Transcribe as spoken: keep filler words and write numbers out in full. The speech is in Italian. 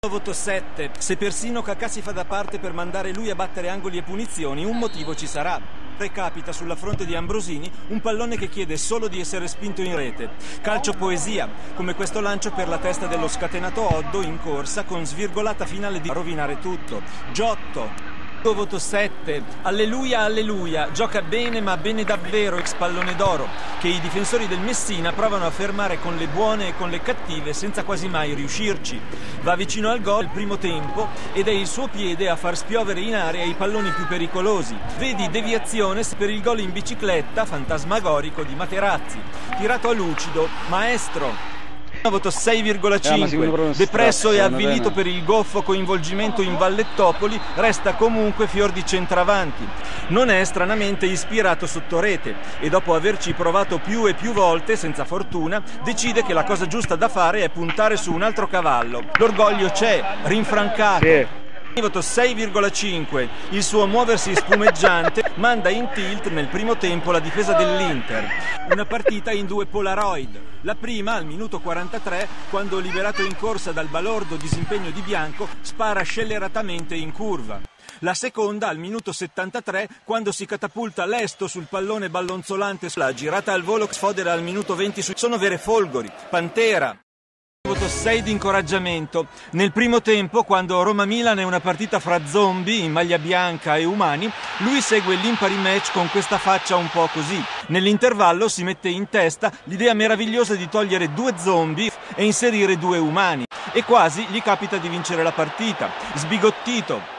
Voto sette. Se persino Kakà si fa da parte per mandare lui a battere angoli e punizioni, un motivo ci sarà. Recapita sulla fronte di Ambrosini un pallone che chiede solo di essere spinto in rete. Calcio poesia, come questo lancio per la testa dello scatenato Oddo in corsa con svirgolata finale di rovinare tutto. Giotto. Voto sette. Alleluia, alleluia. Gioca bene, ma bene davvero, ex pallone d'oro, che i difensori del Messina provano a fermare con le buone e con le cattive senza quasi mai riuscirci. Va vicino al gol il primo tempo ed è il suo piede a far spiovere in area i palloni più pericolosi. Vedi deviazione per il gol in bicicletta fantasmagorico di Materazzi. Tirato a lucido, maestro. Voto sei virgola cinque. Depresso e avvilito per il goffo coinvolgimento in Vallettopoli, resta comunque fior di centravanti. Non è stranamente ispirato sotto rete e dopo averci provato più e più volte senza fortuna, decide che la cosa giusta da fare è puntare su un altro cavallo. L'orgoglio c'è, rinfrancato. Sì. Voto sei virgola cinque. Il suo muoversi spumeggiante manda in tilt nel primo tempo la difesa dell'Inter. Una partita in due Polaroid. La prima al minuto quarantatré, quando liberato in corsa dal balordo disimpegno di Bianco, spara scelleratamente in curva. La seconda al minuto settantatré, quando si catapulta lesto sul pallone ballonzolante, la girata al volo sfodera al minuto venti. Sono vere folgori. Pantera. Voto sei di incoraggiamento. Nel primo tempo, quando Roma-Milan è una partita fra zombie in maglia bianca e umani, lui segue l'impari match con questa faccia un po' così. Nell'intervallo si mette in testa l'idea meravigliosa di togliere due zombie e inserire due umani. E quasi gli capita di vincere la partita. Sbigottito.